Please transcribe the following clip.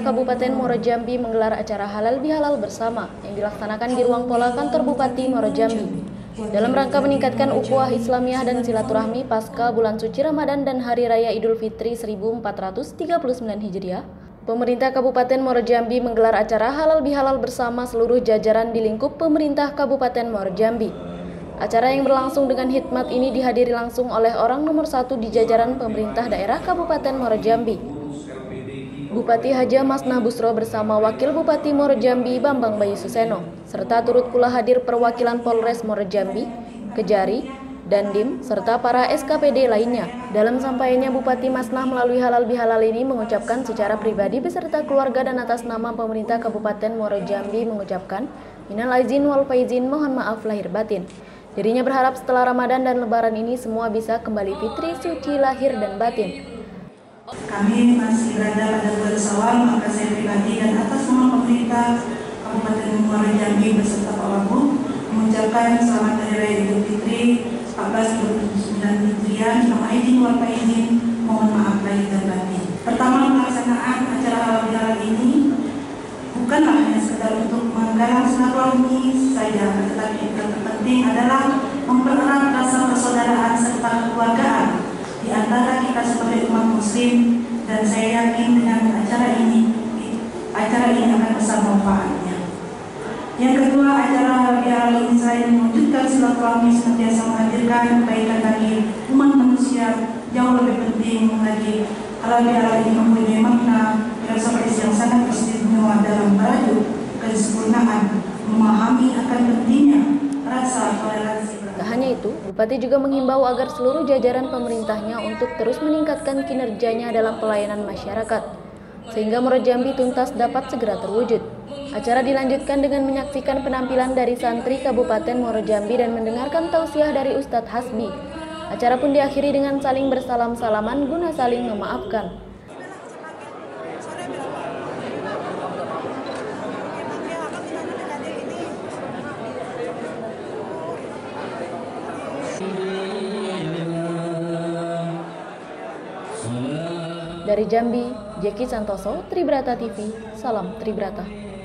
pemerintah Kabupaten Muaro Jambi menggelar acara halal bihalal bersama yang dilaksanakan di ruang pola kantor Bupati Muaro Jambi. Dalam rangka meningkatkan ukhuwah Islamiyah dan silaturahmi pasca bulan suci Ramadan dan Hari Raya Idul Fitri 1439 Hijriah, pemerintah Kabupaten Muaro Jambi menggelar acara halal bihalal bersama seluruh jajaran di lingkup pemerintah Kabupaten Muaro Jambi. Acara yang berlangsung dengan hikmat ini dihadiri langsung oleh orang nomor 1 di jajaran pemerintah daerah Kabupaten Muaro Jambi, Bupati Haja Masnah Busro bersama Wakil Bupati Muaro Jambi Bambang Bayu Suseno, serta turut pula hadir perwakilan Polres Muaro Jambi, Kejari, Dandim, serta para SKPD lainnya. Dalam sampainya, Bupati Masnah melalui halal bihalal ini mengucapkan secara pribadi beserta keluarga dan atas nama pemerintah Kabupaten Muaro Jambi mengucapkan minal aizin wal faizin, mohon maaf lahir batin. Dirinya berharap setelah Ramadan dan Lebaran ini semua bisa kembali fitri suci lahir dan batin. Kami masih berada pada bulan Syawal, maka saya pribadi dan atas nama pemerintah Kabupaten Muaro Jambi beserta Pak Wagub mengucapkan selamat Hari Raya Idul Fitri 1439 Hijriah, minal aizin wal faizin, mohon maaf lahir dan batin. Pertama, pelaksanaan acara halal bihalal ini bukanlah hanya sekedar untuk menggalang silaturahmi saja, tetapi yang terpenting adalah mempererat rasa persaudaraan serta kekeluargaan di antara kita sebagai umat Muslim, dan saya yakin dengan acara ini akan besar manfaatnya. Yang kedua, acara halal bihalal ini selain mewujudkan silaturahmi senantiasa menghadirkan kebaikan bagi umat manusia, jauh lebih penting lagi halal bihalal ini mempunyai makna filosofis yang sangat istimewa dalam merajut kesempurnaan memahami akan pentingnya rasa toleransi. Tak hanya itu, Bupati juga mengimbau agar seluruh jajaran pemerintahnya untuk terus meningkatkan kinerjanya dalam pelayanan masyarakat, sehingga Muaro Jambi tuntas dapat segera terwujud. Acara dilanjutkan dengan menyaksikan penampilan dari santri Kabupaten Muaro Jambi dan mendengarkan tausiah dari Ustadz Hasbi. Acara pun diakhiri dengan saling bersalam-salaman guna saling memaafkan. Dari Jambi, Jeki Santoso, Tribrata TV, salam Tribrata.